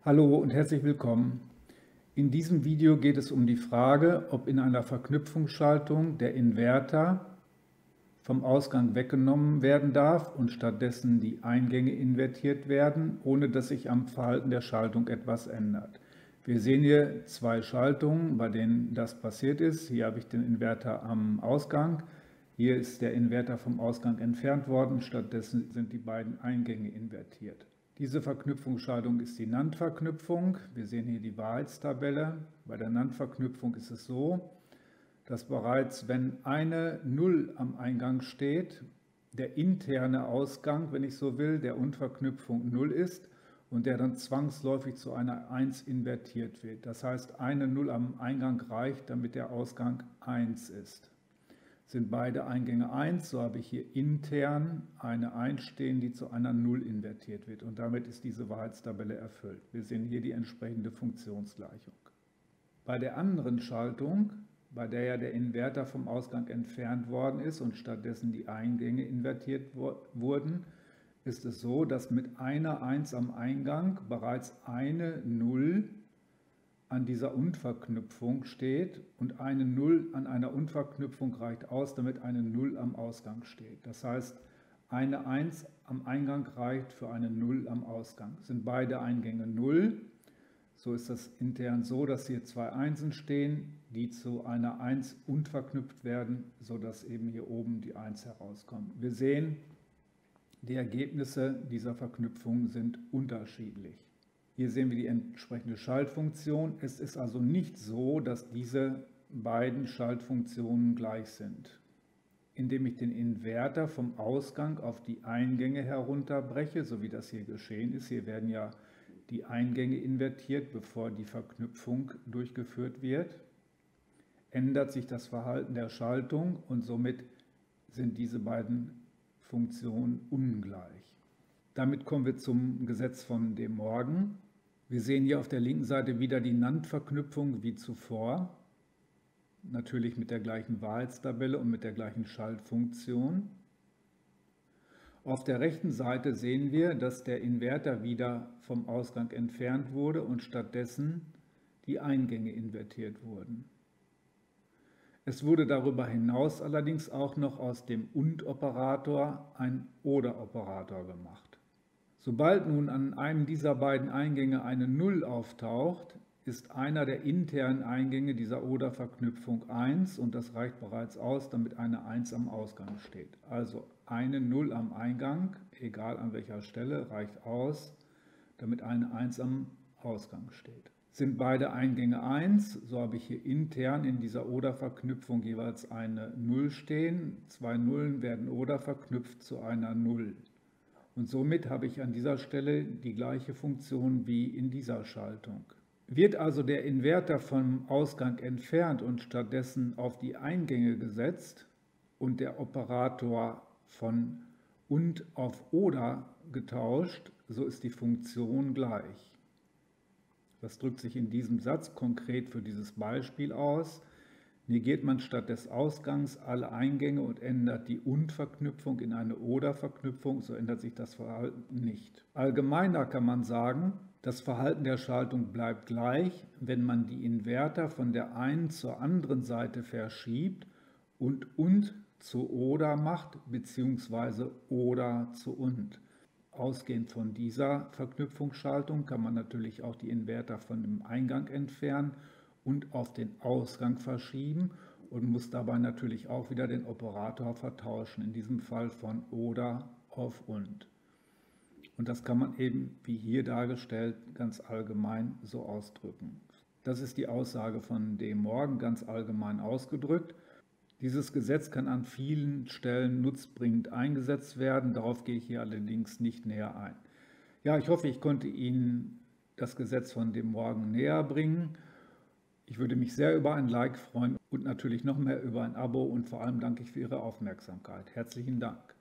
Hallo und herzlich willkommen. In diesem Video geht es um die Frage, ob in einer Verknüpfungsschaltung der Inverter vom Ausgang weggenommen werden darf und stattdessen die Eingänge invertiert werden, ohne dass sich am Verhalten der Schaltung etwas ändert. Wir sehen hier zwei Schaltungen, bei denen das passiert ist. Hier habe ich den Inverter am Ausgang. Hier ist der Inverter vom Ausgang entfernt worden, stattdessen sind die beiden Eingänge invertiert. Diese Verknüpfungsschaltung ist die NAND-Verknüpfung. Wir sehen hier die Wahrheitstabelle. Bei der NAND-Verknüpfung ist es so, dass bereits, wenn eine 0 am Eingang steht, der interne Ausgang, wenn ich so will, der Unverknüpfung 0 ist und der dann zwangsläufig zu einer 1 invertiert wird. Das heißt, eine 0 am Eingang reicht, damit der Ausgang 1 ist. Sind beide Eingänge 1, so habe ich hier intern eine 1 stehen, die zu einer 0 invertiert wird. Und damit ist diese Wahrheitstabelle erfüllt. Wir sehen hier die entsprechende Funktionsgleichung. Bei der anderen Schaltung, bei der ja der Inverter vom Ausgang entfernt worden ist und stattdessen die Eingänge invertiert wurden, ist es so, dass mit einer 1 am Eingang bereits eine 0 an dieser Unverknüpfung steht und eine 0 an einer Unverknüpfung reicht aus, damit eine 0 am Ausgang steht. Das heißt, eine 1 am Eingang reicht für eine 0 am Ausgang. Sind beide Eingänge 0, so ist das intern so, dass hier zwei Einsen stehen, die zu einer 1 unverknüpft werden, sodass eben hier oben die 1 herauskommt. Wir sehen, die Ergebnisse dieser Verknüpfung sind unterschiedlich. Hier sehen wir die entsprechende Schaltfunktion. Es ist also nicht so, dass diese beiden Schaltfunktionen gleich sind. Indem ich den Inverter vom Ausgang auf die Eingänge herunterbreche, so wie das hier geschehen ist, hier werden ja die Eingänge invertiert, bevor die Verknüpfung durchgeführt wird, ändert sich das Verhalten der Schaltung und somit sind diese beiden Funktionen ungleich. Damit kommen wir zum Gesetz von De Morgan. Wir sehen hier auf der linken Seite wieder die NAND-Verknüpfung wie zuvor, natürlich mit der gleichen Wahrheitstabelle und mit der gleichen Schaltfunktion. Auf der rechten Seite sehen wir, dass der Inverter wieder vom Ausgang entfernt wurde und stattdessen die Eingänge invertiert wurden. Es wurde darüber hinaus allerdings auch noch aus dem Und-Operator ein Oder-Operator gemacht. Sobald nun an einem dieser beiden Eingänge eine 0 auftaucht, ist einer der internen Eingänge dieser Oder-Verknüpfung 1 und das reicht bereits aus, damit eine 1 am Ausgang steht. Also eine 0 am Eingang, egal an welcher Stelle, reicht aus, damit eine 1 am Ausgang steht. Sind beide Eingänge 1, so habe ich hier intern in dieser Oder-Verknüpfung jeweils eine 0 stehen. Zwei Nullen werden Oder verknüpft zu einer 0. Und somit habe ich an dieser Stelle die gleiche Funktion wie in dieser Schaltung. Wird also der Inverter vom Ausgang entfernt und stattdessen auf die Eingänge gesetzt und der Operator von Und auf Oder getauscht, so ist die Funktion gleich. Das drückt sich in diesem Satz konkret für dieses Beispiel aus. Negiert man statt des Ausgangs alle Eingänge und ändert die Und-Verknüpfung in eine Oder-Verknüpfung, so ändert sich das Verhalten nicht. Allgemeiner kann man sagen, das Verhalten der Schaltung bleibt gleich, wenn man die Inverter von der einen zur anderen Seite verschiebt und zu Oder macht, bzw. Oder zu Und. Ausgehend von dieser Verknüpfungsschaltung kann man natürlich auch die Inverter von dem Eingang entfernen und auf den Ausgang verschieben und muss dabei natürlich auch wieder den Operator vertauschen, in diesem Fall von Oder auf Und. Und das kann man eben, wie hier dargestellt, ganz allgemein so ausdrücken. Das ist die Aussage von De Morgan, ganz allgemein ausgedrückt. Dieses Gesetz kann an vielen Stellen nutzbringend eingesetzt werden, darauf gehe ich hier allerdings nicht näher ein. Ja, ich hoffe, ich konnte Ihnen das Gesetz von De Morgan näher bringen. Ich würde mich sehr über ein Like freuen und natürlich noch mehr über ein Abo und vor allem danke ich für Ihre Aufmerksamkeit. Herzlichen Dank.